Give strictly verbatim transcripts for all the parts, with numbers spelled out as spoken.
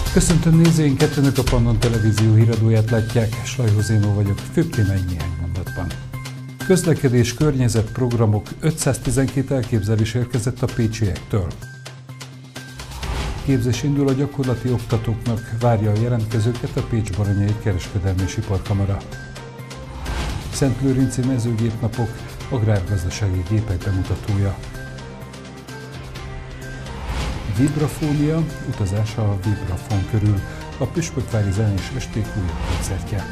Köszöntöm nézőinket, Önök a Pannon Televízió híradóját látják, Slajhoz Zénó vagyok, főbb témáink néhány mondatban. Közlekedés, környezet, programok, ötszáztizenkét elképzelés érkezett a pécsiektől. Képzés indul a gyakorlati oktatóknak, várja a jelentkezőket a Pécs-Baranyai Kereskedelmi és Iparkamara. Szentlőrinci mezőgépnapok, agrárgazdasági gépek bemutatója. Vibrafónia, utazása a vibrafón körül, a Püspökvári Zenés Esték újabb koncertje.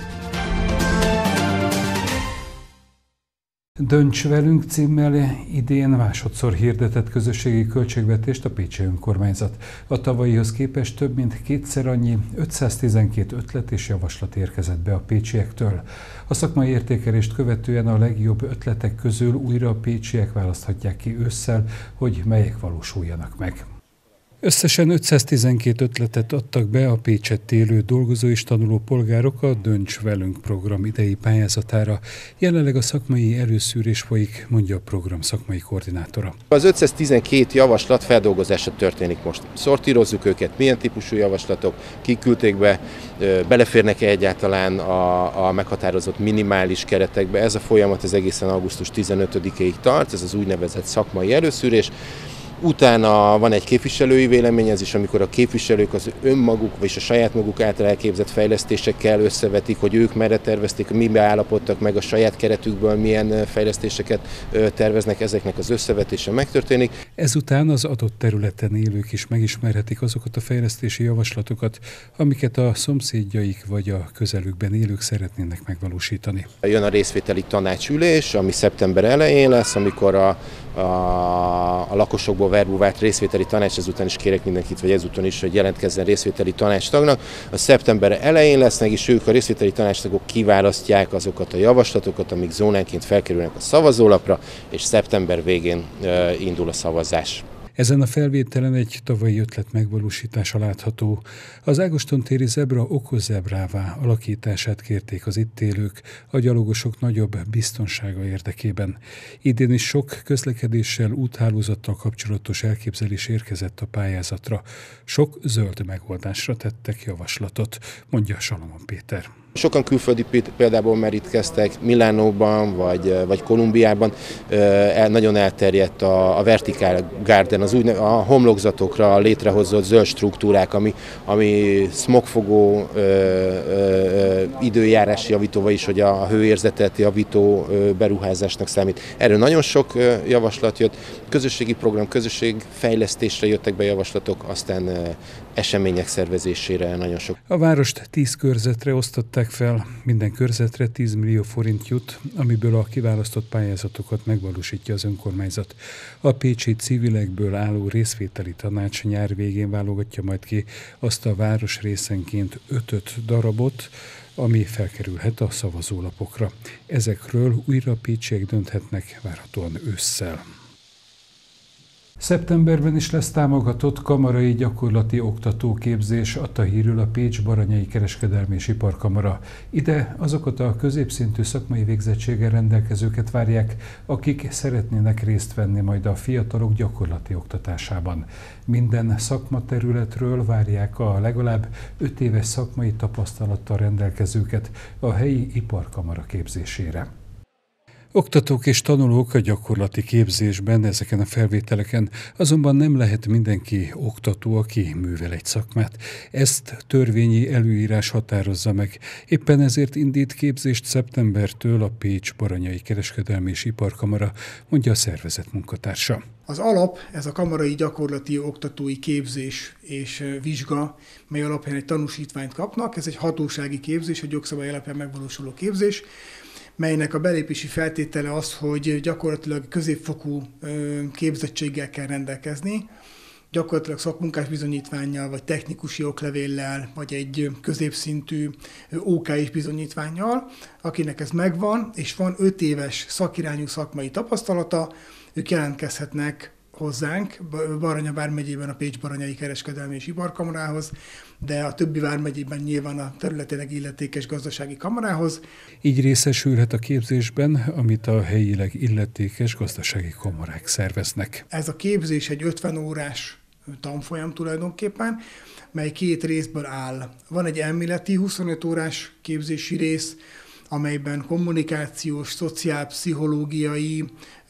Dönts velünk címmel idén másodszor hirdetett közösségi költségvetést a pécsi önkormányzat. A tavalyihoz képest több mint kétszer annyi, ötszáztizenkét ötlet és javaslat érkezett be a pécsiektől. A szakmai értékelést követően a legjobb ötletek közül újra a pécsiek választhatják ki ősszel, hogy melyek valósuljanak meg. Összesen ötszáztizenkét ötletet adtak be a Pécsett élő dolgozó és tanuló polgárok a Dönts velünk program idei pályázatára. Jelenleg a szakmai előszűrés folyik, mondja a program szakmai koordinátora. Az ötszáztizenkét javaslat feldolgozása történik most. Szortírozzuk őket, milyen típusú javaslatok, kik küldték be, beleférnek-e egyáltalán a, a meghatározott minimális keretekbe. Ez a folyamat az egészen augusztus tizenötödikéig tart, ez az úgynevezett szakmai előszűrés. Utána van egy képviselői véleményezés, amikor a képviselők az önmaguk, vagy a saját maguk által elképzett fejlesztésekkel összevetik, hogy ők merre tervezték, mibe állapodtak meg a saját keretükből, milyen fejlesztéseket terveznek, ezeknek az összevetése megtörténik. Ezután az adott területen élők is megismerhetik azokat a fejlesztési javaslatokat, amiket a szomszédjaik vagy a közelükben élők szeretnének megvalósítani. Jön a részvételi tanácsülés, ami szeptember elején lesz, amikor a, a, a lakosokból verbuvált részvételi tanács, ezután is kérek mindenkit, vagy ezúton is, hogy jelentkezzen részvételi tanácstagnak. A szeptember elején lesznek, és ők a részvételi tanácstagok kiválasztják azokat a javaslatokat, amik zónánként felkerülnek a szavazólapra, és szeptember végén uh, indul a szavazás. Ezen a felvételen egy tavalyi ötlet megvalósítása látható. Az Ágoston téri zebra okozebrává alakítását kérték az itt élők a gyalogosok nagyobb biztonsága érdekében. Idén is sok közlekedéssel, úthálózattal kapcsolatos elképzelés érkezett a pályázatra. Sok zöld megoldásra tettek javaslatot, mondja Salamon Péter. Sokan külföldi példából merítkeztek, Milánóban vagy, vagy Kolumbiában nagyon elterjedt a, a vertical garden, az úgy, a homlokzatokra létrehozott zöld struktúrák, ami, ami smogfogó ö, ö, időjárás javítóval is, hogy a hőérzetet javító ö, beruházásnak számít. Erről nagyon sok ö, javaslat jött, közösségi program, közösségfejlesztésre jöttek be javaslatok, aztán ö, események szervezésére nagyon sok. A várost tíz körzetre osztották fel, minden körzetre tíz millió forint jut, amiből a kiválasztott pályázatokat megvalósítja az önkormányzat. A pécsi civilekből álló részvételi tanács nyár végén válogatja majd ki azt a város részenként öt-öt darabot, ami felkerülhet a szavazólapokra. Ezekről újra a pécsiek dönthetnek várhatóan ősszel. Szeptemberben is lesz támogatott kamarai gyakorlati oktatóképzés, adta hírül a Pécs-Baranyai Kereskedelmi és Iparkamara. Ide azokat a középszintű szakmai végzettséggel rendelkezőket várják, akik szeretnének részt venni majd a fiatalok gyakorlati oktatásában. Minden szakmaterületről várják a legalább öt éves szakmai tapasztalattal rendelkezőket a helyi iparkamara képzésére. Oktatók és tanulók a gyakorlati képzésben, ezeken a felvételeken azonban nem lehet mindenki oktató, aki művel egy szakmát. Ezt törvényi előírás határozza meg. Éppen ezért indít képzést szeptembertől a Pécs-Baranyai Kereskedelmi és Iparkamara, mondja a szervezet munkatársa. Az alap, ez a kamarai gyakorlati oktatói képzés és vizsga, mely alapján egy tanúsítványt kapnak. Ez egy hatósági képzés, egy jogszabály alapján megvalósuló képzés, melynek a belépési feltétele az, hogy gyakorlatilag középfokú képzettséggel kell rendelkezni, gyakorlatilag szakmunkás bizonyítvánnyal, vagy technikusi oklevéllel, vagy egy középszintű ó ká es bizonyítvánnyal, akinek ez megvan, és van öt éves szakirányú szakmai tapasztalata, ők jelentkezhetnek hozzánk, Baranya vármegyében a Pécs-Baranyai Kereskedelmi és Iparkamarához, de a többi vármegyében nyilván a területileg illetékes gazdasági kamarához. Így részesülhet a képzésben, amit a helyileg illetékes gazdasági kamarák szerveznek. Ez a képzés egy ötven órás tanfolyam tulajdonképpen, mely két részből áll. Van egy elméleti huszonöt órás képzési rész, amelyben kommunikációs, szociálpszichológiai,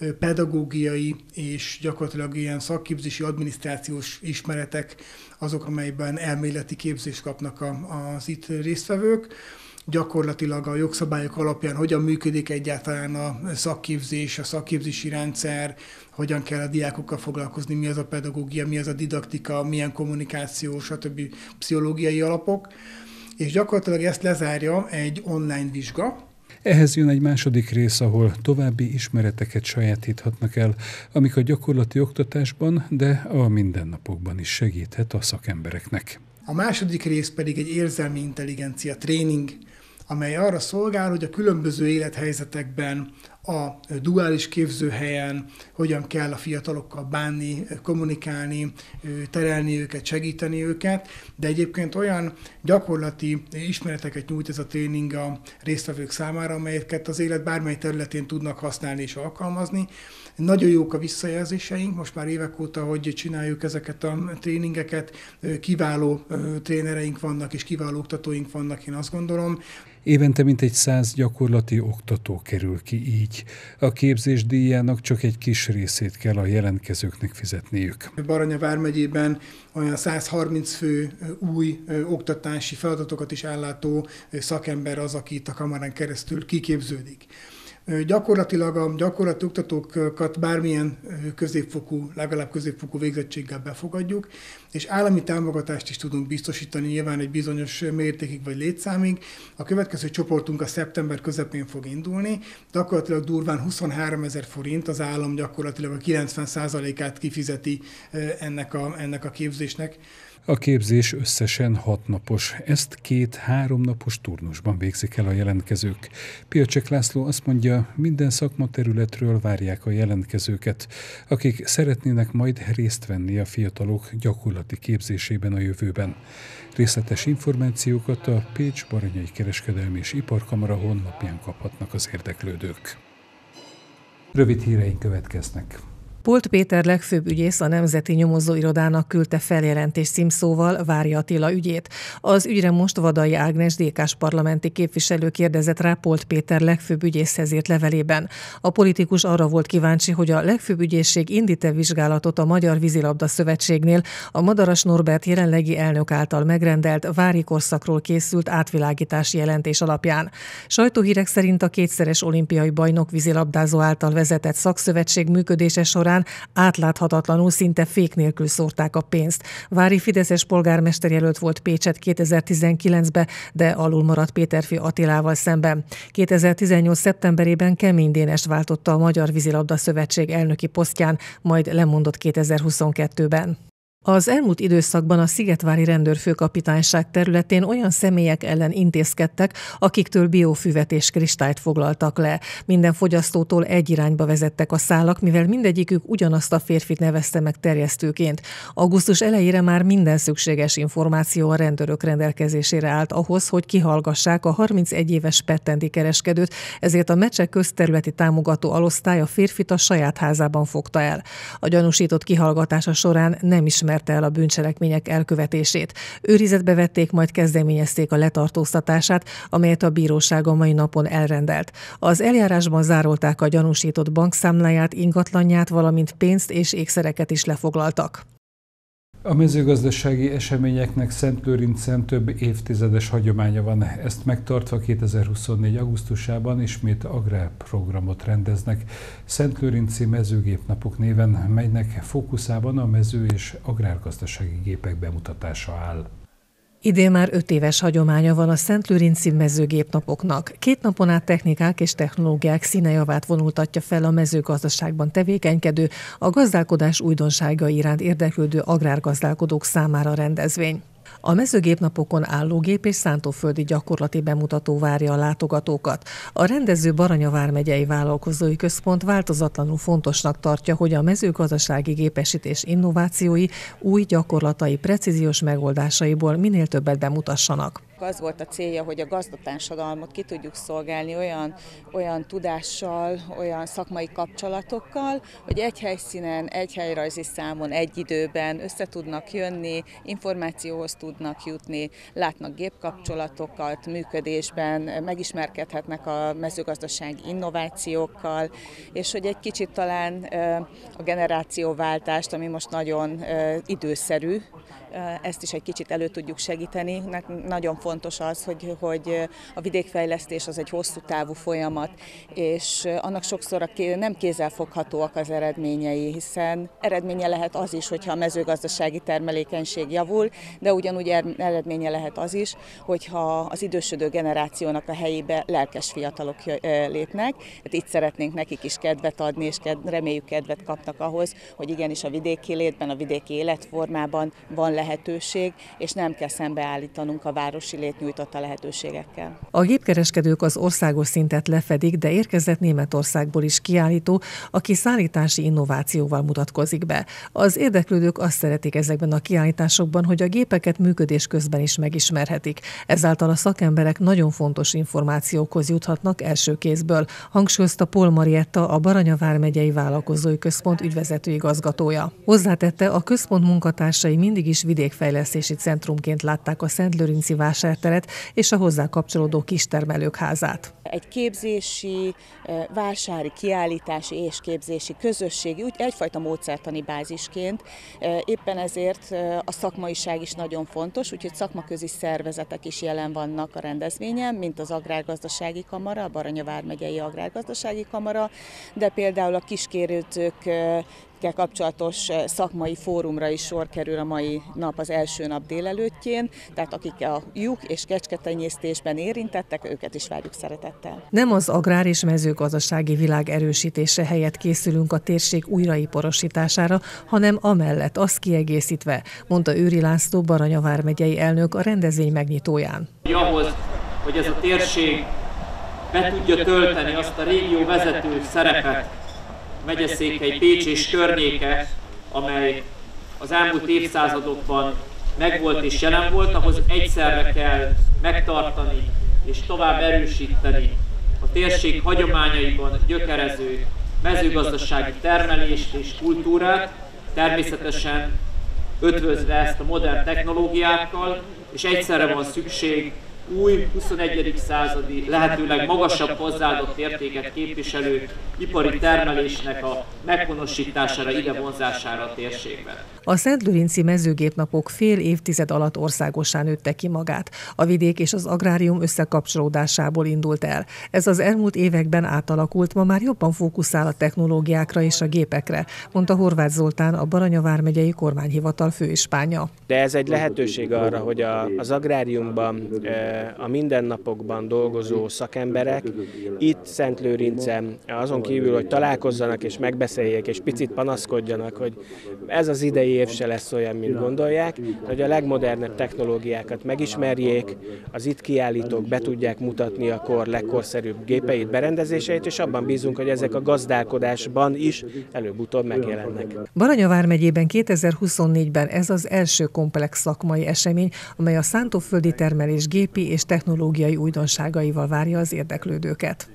pedagógiai és gyakorlatilag ilyen szakképzési, adminisztrációs ismeretek azok, amelyben elméleti képzést kapnak az itt résztvevők. Gyakorlatilag a jogszabályok alapján hogyan működik egyáltalán a szakképzés, a szakképzési rendszer, hogyan kell a diákokkal foglalkozni, mi az a pedagógia, mi az a didaktika, milyen kommunikáció, stb. Pszichológiai alapok. És gyakorlatilag ezt lezárja egy online vizsga. Ehhez jön egy második rész, ahol további ismereteket sajátíthatnak el, amik a gyakorlati oktatásban, de a mindennapokban is segíthet a szakembereknek. A második rész pedig egy érzelmi intelligencia tréning, amely arra szolgál, hogy a különböző élethelyzetekben, a duális képzőhelyen hogyan kell a fiatalokkal bánni, kommunikálni, terelni őket, segíteni őket, de egyébként olyan gyakorlati ismereteket nyújt ez a tréning a résztvevők számára, amelyeket az élet bármely területén tudnak használni és alkalmazni. Nagyon jók a visszajelzéseink, most már évek óta, hogy csináljuk ezeket a tréningeket, kiváló trénereink vannak és kiváló oktatóink vannak, én azt gondolom. Évente mintegy száz gyakorlati oktató kerül ki így. A képzés díjának csak egy kis részét kell a jelentkezőknek fizetniük. Baranya vármegyében olyan száz harminc fő új oktatási feladatokat is ellátó szakember az, aki itt a kamarán keresztül kiképződik. Gyakorlatilag a gyakorlati oktatókat bármilyen középfokú, legalább középfokú végzettséggel befogadjuk, és állami támogatást is tudunk biztosítani, nyilván egy bizonyos mértékig vagy létszámig. A következő csoportunk a szeptember közepén fog indulni, gyakorlatilag durván huszonháromezer forint, az állam gyakorlatilag a kilencven százalékát kifizeti ennek a, ennek a képzésnek. A képzés összesen hat napos, ezt két-három napos turnusban végzik el a jelentkezők. Piacsek László azt mondja, minden szakmaterületről várják a jelentkezőket, akik szeretnének majd részt venni a fiatalok gyakorlati képzésében a jövőben. Részletes információkat a Pécs-Baranyai Kereskedelmi és Iparkamara honlapján kaphatnak az érdeklődők. Rövid híreink következnek. Polt Péter legfőbb ügyész a Nemzeti Nyomozóirodának küldte feljelentés címszóval Várja Attila ügyét. Az ügyre most Vadai Ágnes dé ká-s parlamenti képviselő kérdezett rá Polt Péter legfőbb ügyészhez írt levelében. A politikus arra volt kíváncsi, hogy a legfőbb ügyészség indít-e vizsgálatot a Magyar Vízilabda Szövetségnél a Madaras Norbert jelenlegi elnök által megrendelt vári korszakról készült átvilágítási jelentés alapján. Sajtóhírek szerint a kétszeres olimpiai bajnok vízilabdázó által vezetett szakszövetség működése során átláthatatlanul, szinte fék nélkül szórták a pénzt. Vári fideszes polgármester jelölt volt Pécset kétezer-tizenkilencben, de alul maradt Péterfi Attilával szemben. kétezer-tizennyolc szeptemberében Kemény Dénest váltotta a Magyar Vízilabda Szövetség elnöki posztján, majd lemondott kétezer-huszonkettőben. Az elmúlt időszakban a Szigetvári Rendőrfőkapitányság területén olyan személyek ellen intézkedtek, akiktől biófüvet és kristályt foglaltak le. Minden fogyasztótól egy irányba vezettek a szálak, mivel mindegyikük ugyanazt a férfit nevezte meg terjesztőként. Augusztus elejére már minden szükséges információ a rendőrök rendelkezésére állt ahhoz, hogy kihallgassák a harmincegy éves pettendi kereskedőt, ezért a Mecsek közterületi támogató alosztály a férfit a saját házában fogta el. A gyanúsított kihallgatása során nem ismert el a bűncselekmények elkövetését. Őrizetbe vették, majd kezdeményezték a letartóztatását, amelyet a bíróság a mai napon elrendelt. Az eljárásban zárolták a gyanúsított bankszámláját, ingatlanját, valamint pénzt és ékszereket is lefoglaltak. A mezőgazdasági eseményeknek Szentlőrincen több évtizedes hagyománya van. Ezt megtartva kétezer-huszonnégy. augusztusában ismét agrárprogramot rendeznek. Szentlőrinci Mezőgépnapok néven, melynek fókuszában a mező- és agrárgazdasági gépek bemutatása áll. Idén már öt éves hagyománya van a Szentlőrinci Mezőgépnapoknak. Két napon át technikák és technológiák színejavát vonultatja fel a mezőgazdaságban tevékenykedő, a gazdálkodás újdonságai iránt érdeklődő agrárgazdálkodók számára rendezvény. A mezőgépnapokon állógép és szántóföldi gyakorlati bemutató várja a látogatókat. A rendező Baranya vármegyei vállalkozói központ változatlanul fontosnak tartja, hogy a mezőgazdasági gépesítés innovációi, új gyakorlatai, precíziós megoldásaiból minél többet bemutassanak. Az volt a célja, hogy a gazdatársadalmat ki tudjuk szolgálni olyan, olyan tudással, olyan szakmai kapcsolatokkal, hogy egy helyszínen, egy helyrajzi számon, egy időben össze tudnak jönni, információhoz tudnak jutni, látnak gépkapcsolatokat működésben, megismerkedhetnek a mezőgazdasági innovációkkal, és hogy egy kicsit talán a generációváltást, ami most nagyon időszerű, ezt is egy kicsit elő tudjuk segíteni. Nagyon fontos az, hogy, hogy a vidékfejlesztés az egy hosszú távú folyamat, és annak sokszor nem kézzelfoghatóak az eredményei, hiszen eredménye lehet az is, hogyha a mezőgazdasági termelékenység javul, de ugyanúgy eredménye lehet az is, hogyha az idősödő generációnak a helyébe lelkes fiatalok lépnek. Hát itt szeretnénk nekik is kedvet adni, és reméljük kedvet kapnak ahhoz, hogy igenis a vidéki létben, a vidéki életformában van lehetőség, és nem kell szembeállítanunk a városi lét nyújtotta lehetőségekkel. A gépkereskedők az országos szintet lefedik, de érkezett Németországból is kiállító, aki szállítási innovációval mutatkozik be. Az érdeklődők azt szeretik ezekben a kiállításokban, hogy a gépeket működés közben is megismerhetik. Ezáltal a szakemberek nagyon fontos információkhoz juthatnak első kézből, hangsúlyozta Pól Marietta, a Baranya vármegyei Vállalkozói Központ ügyvezető igazgatója. Hozzátette, a központ munkatársai mindig is vidékfejlesztési centrumként látták a Szentlőrinci vásárteret és a hozzá kapcsolódó kistermelők házát. Egy képzési, vásári, kiállítási és képzési közösségi, úgy egyfajta módszertani bázisként. Éppen ezért a szakmaiság is nagyon fontos, úgyhogy szakmaközi szervezetek is jelen vannak a rendezvényen, mint az Agrárgazdasági Kamara, a Baranya vármegyei Agrárgazdasági Kamara, de például a kiskérőzők kapcsolatos szakmai fórumra is sor kerül a mai nap, az első nap délelőttjén, tehát akik a juh és kecsketenyésztésben érintettek, őket is várjuk szeretettel. Nem az agrár és mezőgazdasági világ erősítése helyett készülünk a térség újraiparosítására, hanem amellett azt kiegészítve, mondta Őri László, Baranya vármegyei elnök a rendezvény megnyitóján. Ahhoz, hogy ez a térség be tudja tölteni azt a régió vezető szerepet, Megyeszékhely, Pécs és környéke, amely az elmúlt évszázadokban megvolt és jelen volt, ahhoz egyszerre kell megtartani és tovább erősíteni a térség hagyományaiban gyökerező mezőgazdasági termelést és kultúrát, természetesen ötvözve ezt a modern technológiákkal, és egyszerre van szükség új, huszonegyedik századi, lehetőleg magasabb hozzáadott értéket képviselő ipari termelésnek a meghonosítására, ide vonzására a térségben. A Szentlőrinci mezőgépnapok fél évtized alatt országossá nőtte ki magát. A vidék és az agrárium összekapcsolódásából indult el. Ez az elmúlt években átalakult, ma már jobban fókuszál a technológiákra és a gépekre, mondta Horváth Zoltán, a Baranya vármegyei kormányhivatal főispánja. De ez egy lehetőség arra, hogy a, az agráriumban, a mindennapokban dolgozó szakemberek itt Szentlőrincen azon kívül, hogy találkozzanak és megbeszéljék és picit panaszkodjanak, hogy ez az idei év se lesz olyan, mint gondolják, hogy a legmodernebb technológiákat megismerjék, az itt kiállítók be tudják mutatni a kor legkorszerűbb gépeit, berendezéseit, és abban bízunk, hogy ezek a gazdálkodásban is előbb-utóbb megjelennek. Baranya vármegyében kétezer-huszonnégyben ez az első komplex szakmai esemény, amely a szántóföldi termelés gépi és technológiai újdonságaival várja az érdeklődőket.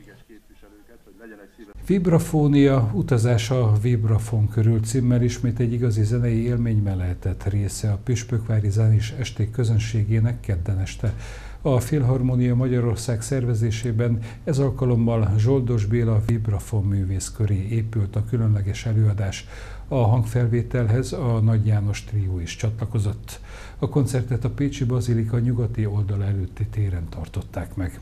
Vibrafónia, utazás a Vibrafon körül címmel ismét egy igazi zenei élményben lehetett része a Püspökvári Zenés Esték közönségének kedden este. A Filharmonia Magyarország szervezésében ez alkalommal Zsoldos Béla Vibrafon művész köré épült a különleges előadás. A hangfelvételhez a Nagy János Trió is csatlakozott. A koncertet a Pécsi Bazilika nyugati oldal előtti téren tartották meg.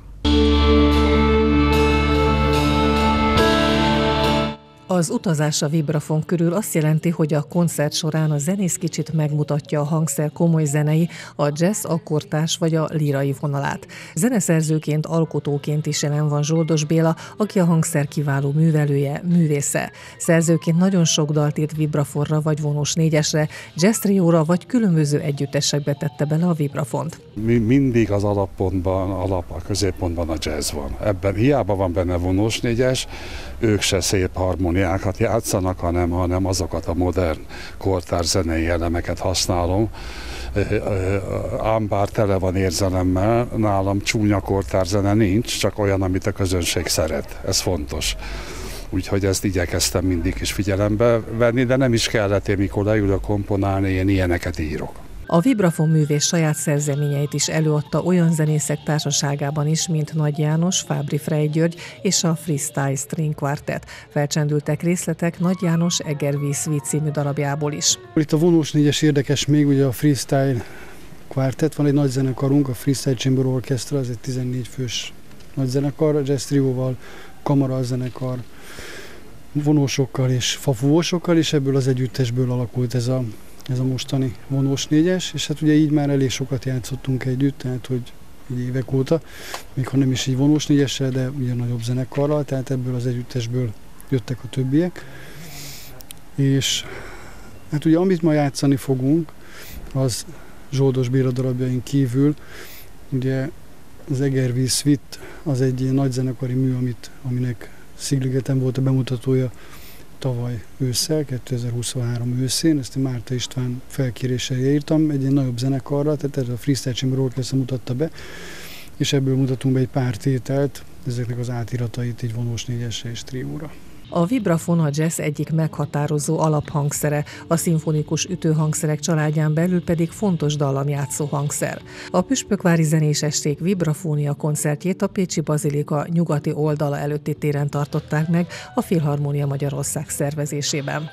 Az utazás a Vibrafon körül azt jelenti, hogy a koncert során a zenész kicsit megmutatja a hangszer komoly zenei, a jazz, akkortárs vagy a lírai vonalát. Zeneszerzőként, alkotóként is jelen van Zsoldos Béla, aki a hangszer kiváló művelője, művésze. Szerzőként nagyon sok dalt írt vibrafonra vagy vonós négyesre, jazz trióra vagy különböző együttesekbe tette bele a vibrafont. Mi mindig az alappontban, alap, a középpontban a jazz van. Ebben hiába van benne vonós négyes, ők se szép harmóniákat játszanak, hanem, hanem azokat a modern kortárs zenei elemeket használom. ám bár tele van érzelemmel, nálam csúnya kortárzene nincs, csak olyan, amit a közönség szeret. Ez fontos. Úgyhogy ezt igyekeztem mindig is figyelembe venni, de nem is kellett, én mikor leülök komponálni, én ilyeneket írok. A Vibrafon művész saját szerzeményeit is előadta olyan zenészek társaságában is, mint Nagy János, Fábri Frey György és a Freestyle String Quartet. Felcsendültek részletek Nagy János Egervíz Suite című darabjából is. Itt a vonós négyes érdekes még, ugye a Freestyle Quartet, van egy nagy zenekarunk, a Freestyle Chamber Orchestra, ez egy tizennégy fős nagy zenekar, a jazz trióval, kamara zenekar, vonósokkal és fafúvósokkal, és ebből az együttesből alakult ez a, ez a mostani vonós négyes, és hát ugye így már elég sokat játszottunk együtt, tehát hogy így évek óta, még ha nem is így vonós négyessel, de ugye nagyobb zenekarral, tehát ebből az együttesből jöttek a többiek. És hát ugye amit ma játszani fogunk, az Zsoldos Béla darabjain kívül, ugye az Egervíz Suite az egy ilyen nagy zenekari mű, amit, aminek Szigligeten volt a bemutatója tavaly ősszel, kétezer-huszonhárom őszén, ezt én Márta István felkérésére írtam, egy ilyen nagyobb zenekarra, tehát ez a Freestyle Chamber Orchestra mutatta be, és ebből mutatunk be egy pár tételt, ezeknek az átiratait így vonós négyesre és trióra. A vibrafon a jazz egyik meghatározó alaphangszere, a szimfonikus ütőhangszerek családján belül pedig fontos dallamjátszó hangszer. A püspökvári zenés esték vibrafónia koncertjét a Pécsi Bazilika nyugati oldala előtti téren tartották meg a Filharmónia Magyarország szervezésében.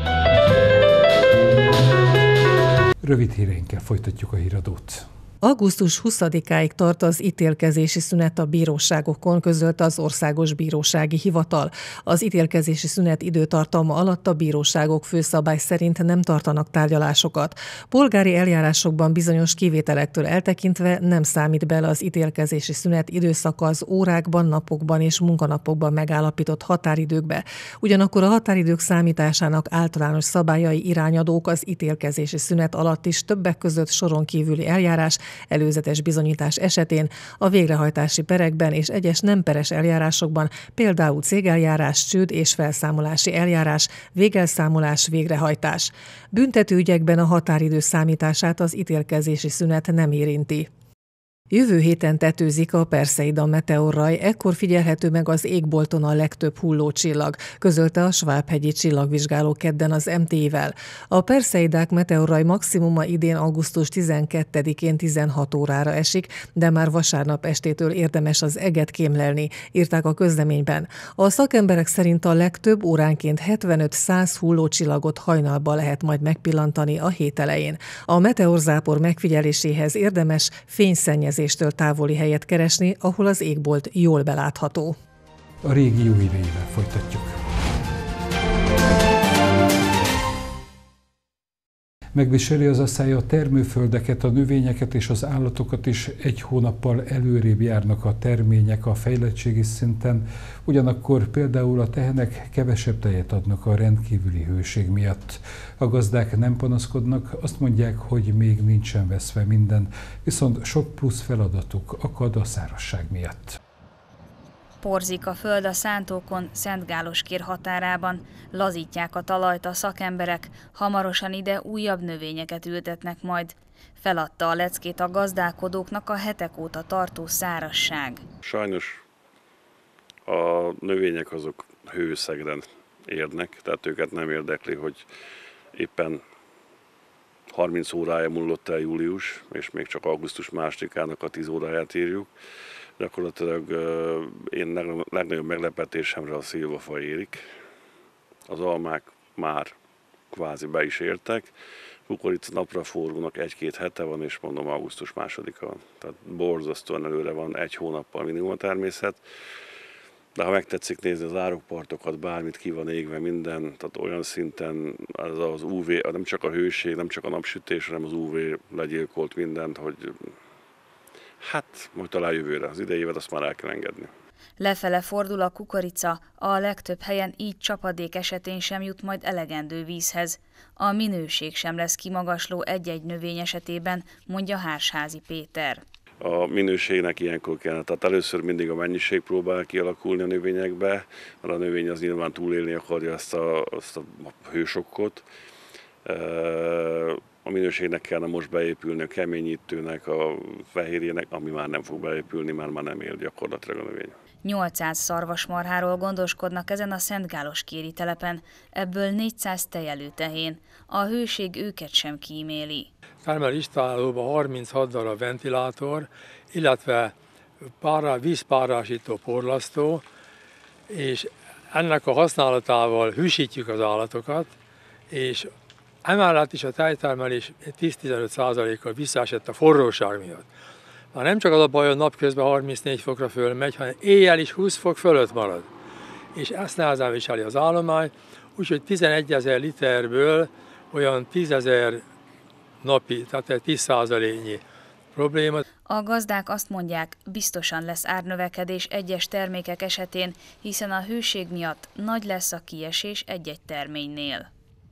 Rövid híreinkkel folytatjuk a híradót. augusztus huszadikáig tart az ítélkezési szünet a bíróságokon, közölte az Országos Bírósági Hivatal. Az ítélkezési szünet időtartalma alatt a bíróságok főszabály szerint nem tartanak tárgyalásokat. Polgári eljárásokban bizonyos kivételektől eltekintve nem számít bele az ítélkezési szünet időszaka az órákban, napokban és munkanapokban megállapított határidőkbe. Ugyanakkor a határidők számításának általános szabályai irányadók az ítélkezési szünet alatt is, többek között soron kívüli eljárás, előzetes bizonyítás esetén, a végrehajtási perekben és egyes nem peres eljárásokban, például cégeljárás, csőd és felszámolási eljárás, végelszámolás, végrehajtás. Büntetőügyekben a határidő számítását az ítélkezési szünet nem érinti. Jövő héten tetőzik a Perseida meteorraj, ekkor figyelhető meg az égbolton a legtöbb hullócsillag, közölte a Svábhegyi Csillagvizsgáló kedden az em té i-vel. A Perseidák meteorraj maximuma idén augusztus tizenkettedikén tizenhat órára esik, de már vasárnap estétől érdemes az eget kémlelni, írták a közleményben. A szakemberek szerint a legtöbb óránként hetvenöt-száz hullócsillagot hajnalba lehet majd megpillantani a hét elején. A meteorzápor megfigyeléséhez érdemes fényszennyezés távoli helyet keresni, ahol az égbolt jól belátható. A régió híreivel folytatjuk. Megviseli az asszály a termőföldeket, a növényeket és az állatokat is, egy hónappal előrébb járnak a termények a fejlettségi szinten, ugyanakkor például a tehenek kevesebb tejet adnak a rendkívüli hőség miatt. A gazdák nem panaszkodnak, azt mondják, hogy még nincsen veszve minden, viszont sok plusz feladatuk akad a szárazság miatt. Porzik a föld a szántókon, Szentgáloskér határában, lazítják a talajt a szakemberek, hamarosan ide újabb növényeket ültetnek majd. Feladta a leckét a gazdálkodóknak a hetek óta tartó szárazság. Sajnos a növények azok hőszegren érnek, tehát őket nem érdekli, hogy éppen harminc órája múlott el július, és még csak augusztus másodikának a tíz óráját írjuk. Gyakorlatilag én legnagyobb meglepetésemre a szilvafa érik. Az almák már kvázi be is értek. Kukorica napraforrónak egy-két hete van, és mondom augusztus másodika van. Tehát borzasztóan előre van, egy hónappal minimum a természet. De ha megtetszik nézni az árokpartokat, bármit ki van égve, minden, tehát olyan szinten az, az ú vé, nem csak a hőség, nem csak a napsütés, hanem az ú vé legyilkolt mindent, hogy hát, majd talán jövőre, az idei évet azt már el kell engedni. Lefele fordul a kukorica, a legtöbb helyen így csapadék esetén sem jut majd elegendő vízhez. A minőség sem lesz kimagasló egy-egy növény esetében, mondja Hársházi Péter. A minőségnek ilyenkor kellene, tehát először mindig a mennyiség próbál kialakulni a növényekbe, mert a növény az nyilván túlélni akarja ezt a, ezt a hősokkot. A minőségnek kellene most beépülni, a keményítőnek, a fehérjének, ami már nem fog beépülni, mert már nem ér gyakorlatilag a növény. nyolcszáz szarvasmarháról gondoskodnak ezen a szentgáloskéri telepen, ebből négyszáz tejelő tehén. A hőség őket sem kíméli. Termelőinstalálóban harminchat darab ventilátor, illetve párá, vízpárásító porlasztó, és ennek a használatával hűsítjük az állatokat, és emellett is a tejtermelés tíz-tizenöt százalékkal visszaesett a forróság miatt. Már nem csak az a baj, hogy napközben harmincnégy fokra fölmegy, hanem éjjel is húsz fok fölött marad. És ezt nehezen viseli az állomány, úgyhogy tizenegyezer literből olyan tízezer napi, tehát tíz százaléknyi probléma. A gazdák azt mondják, biztosan lesz árnövekedés egyes termékek esetén, hiszen a hőség miatt nagy lesz a kiesés egy-egy terménynél.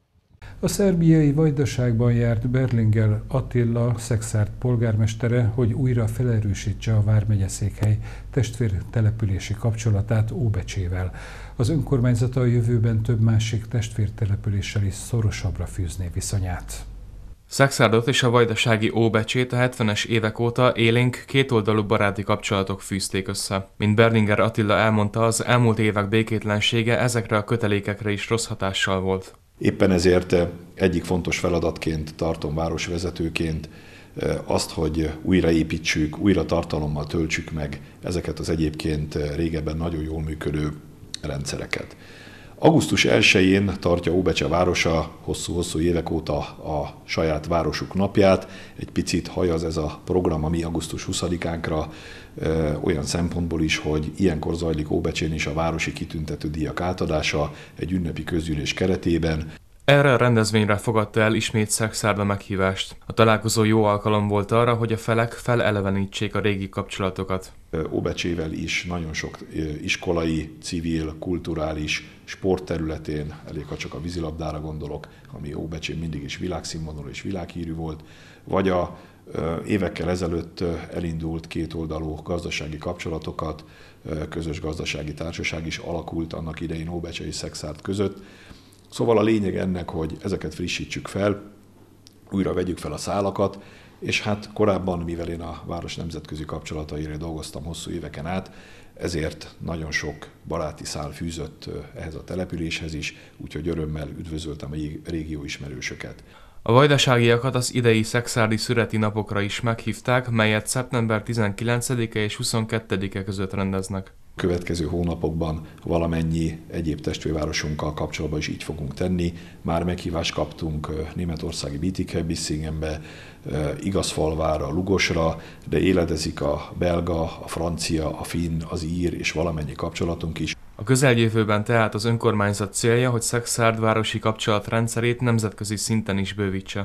A szerbiai Vajdaságban járt Berlinger Attila Szekszárd polgármestere, hogy újra felerősítse a vármegyeszékhely testvértelepülési kapcsolatát Óbecsével. Az önkormányzata a jövőben több másik testvértelepüléssel is szorosabbra fűzné viszonyát. Szekszárdot és a vajdasági Óbecsét a hetvenes évek óta élénk kétoldalú baráti kapcsolatok fűzték össze. Mint Berlinger Attila elmondta, az elmúlt évek békétlensége ezekre a kötelékekre is rossz hatással volt. Éppen ezért egyik fontos feladatként tartom városvezetőként azt, hogy újraépítsük, újra tartalommal töltsük meg ezeket az egyébként régebben nagyon jól működő rendszereket. augusztus elsején tartja Óbecse városa hosszú-hosszú évek óta a saját városuk napját. Egy picit hajaz ez a program a mi augusztus huszadikánkra, olyan szempontból is, hogy ilyenkor zajlik Óbecsén is a városi kitüntető díjak átadása egy ünnepi közgyűlés keretében. Erre a rendezvényre fogadta el ismét Szekszárd a meghívást. A találkozó jó alkalom volt arra, hogy a felek felelevenítsék a régi kapcsolatokat. Óbecsével is nagyon sok iskolai, civil, kulturális, sportterületén, elég ha csak a vízilabdára gondolok, ami Óbecsén mindig is világszínvonalú és világhírű volt, vagy a évekkel ezelőtt elindult kétoldalú gazdasági kapcsolatokat, közös gazdasági társaság is alakult annak idején Óbecse és Szekszárd között. Szóval a lényeg ennek, hogy ezeket frissítsük fel, újra vegyük fel a szálakat, és hát korábban, mivel én a város nemzetközi kapcsolataira dolgoztam hosszú éveken át, ezért nagyon sok baráti szál fűzött ehhez a településhez is, úgyhogy örömmel üdvözöltem a régió ismerősöket. A vajdaságiakat az idei szekszárdi szüreti napokra is meghívták, melyet szeptember tizenkilencedike és huszonkettedike között rendeznek. Következő hónapokban valamennyi egyéb testvérvárosunkkal kapcsolatban is így fogunk tenni. Már meghívást kaptunk németországi Bietigheim-Bissingenbe, Igazfalvára, Lugosra, de éledezik a belga, a francia, a finn, az ír és valamennyi kapcsolatunk is. A közeljövőben tehát az önkormányzat célja, hogy Szekszárd városi kapcsolatrendszerét nemzetközi szinten is bővítse.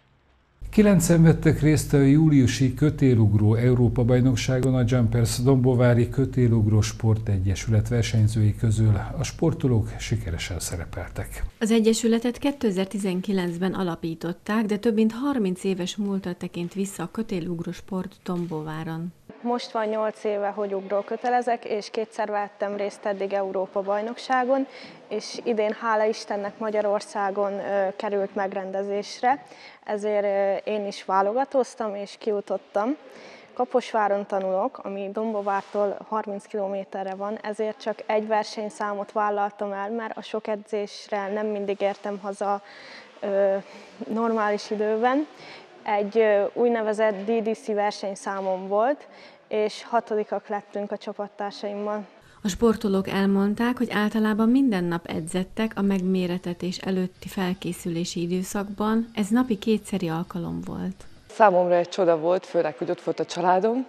Kilencen vettek részt a júliusi kötélugró Európa-bajnokságon a Jumpers Dombovári Kötélugró Sportegyesület versenyzői közül. A sportolók sikeresen szerepeltek. Az egyesületet kétezer-tizenkilencben alapították, de több mint harminc éves múltra tekint vissza a kötélugró sport Dombováron. Most van nyolc éve, hogy ugról kötelezek, és kétszer vettem részt eddig Európa-bajnokságon, és idén hála Istennek Magyarországon ö, került megrendezésre, ezért ö, én is válogatóztam és kijutottam. Kaposváron tanulok, ami Dombovártól harminc kilométerre van, ezért csak egy versenyszámot vállaltam el, mert a sok edzésre nem mindig értem haza ö, normális időben. Egy ö, úgynevezett dé dé cé versenyszámom volt, és hatodikak lettünk a csapattársaimmal. A sportolók elmondták, hogy általában minden nap edzettek a megméretetés előtti felkészülési időszakban, ez napi kétszeri alkalom volt. Számomra egy csoda volt, főleg, hogy ott volt a családom,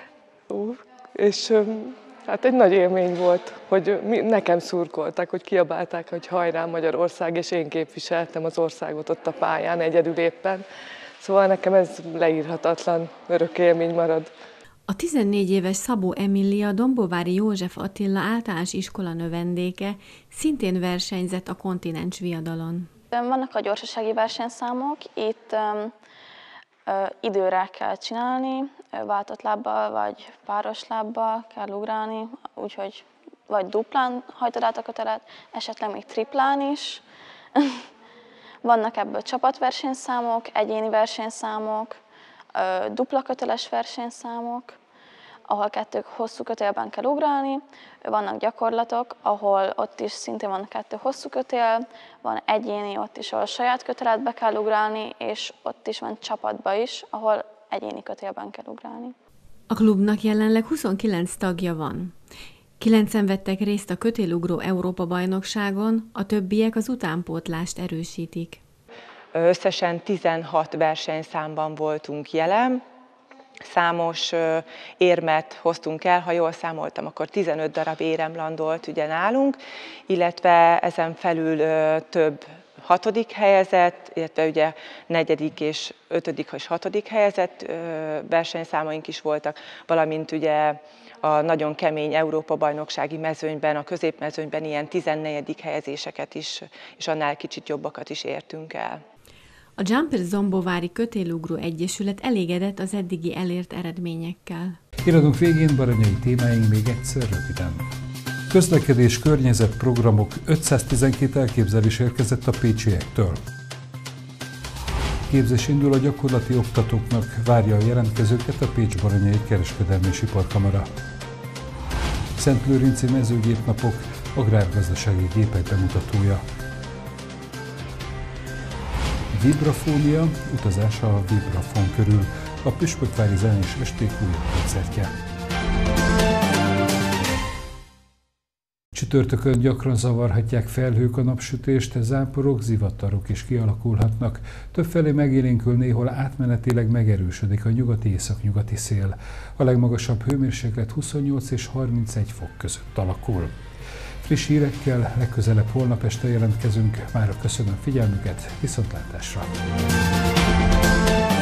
és hát egy nagy élmény volt, hogy nekem szurkoltak, hogy kiabálták, hogy hajrá Magyarország, és én képviseltem az országot ott a pályán egyedül éppen. Szóval nekem ez leírhatatlan, örök élmény marad. A tizennégy éves Szabó Emília Dombovári József Attila általános iskola növendéke szintén versenyzett a kontinens viadalon. Vannak a gyorsasági versenyszámok, itt um, uh, időre kell csinálni, váltott lábbal vagy páros lábbal kell ugrálni, úgyhogy vagy duplán hajtod át a kötelet, esetleg még triplán is. Vannak ebből csapatversenyszámok, egyéni versenyszámok, dupla köteles versenyszámok, ahol kettő hosszú kötélben kell ugrálni. Vannak gyakorlatok, ahol ott is szintén van kettő hosszú kötél, van egyéni, ott is, ahol saját köteletbe kell ugrálni, és ott is van csapatba is, ahol egyéni kötélben kell ugrálni. A klubnak jelenleg huszonkilenc tagja van. Kilencen vettek részt a kötélugró Európa-bajnokságon, a többiek az utánpótlást erősítik. Összesen tizenhat versenyszámban voltunk jelen. Számos érmet hoztunk el, ha jól számoltam, akkor tizenöt darab érem landolt ugye nálunk, illetve ezen felül több hatodik helyezett, illetve ugye negyedik és ötödik és hatodik helyezett versenyszámaink is voltak, valamint ugye a nagyon kemény Európa-bajnoksági mezőnyben, a középmezőnyben ilyen tizennegyedik helyezéseket is, és annál kicsit jobbakat is értünk el. A Jumper Zombovári Kötélugró Egyesület elégedett az eddigi elért eredményekkel. Iradunk végén baranyai témáink még egyszer röviden. Közlekedés, környezet, programok, ötszáztizenkét elképzelés érkezett a pécsiektől. Képzés indul a gyakorlati oktatóknak, várja a jelentkezőket a Pécs-Baranyai Kereskedelmi és Iparkamara. Szentlőrinci mezőgépnapok, agrárgazdasági gépek bemutatója. Vibrafónia, utazása a vibrafón körül, a Püspökvári Zenés Esték újabb koncertje. Csütörtökön gyakran zavarhatják felhők a napsütést, záporok, zivatarok is kialakulhatnak. Többfelé megélénkül, néhol átmenetileg megerősödik a nyugati-északnyugati szél. A legmagasabb hőmérséklet huszonnyolc és harmincegy fok között alakul. Friss hírekkel legközelebb holnap este jelentkezünk. Mára köszönöm figyelmüket, viszontlátásra!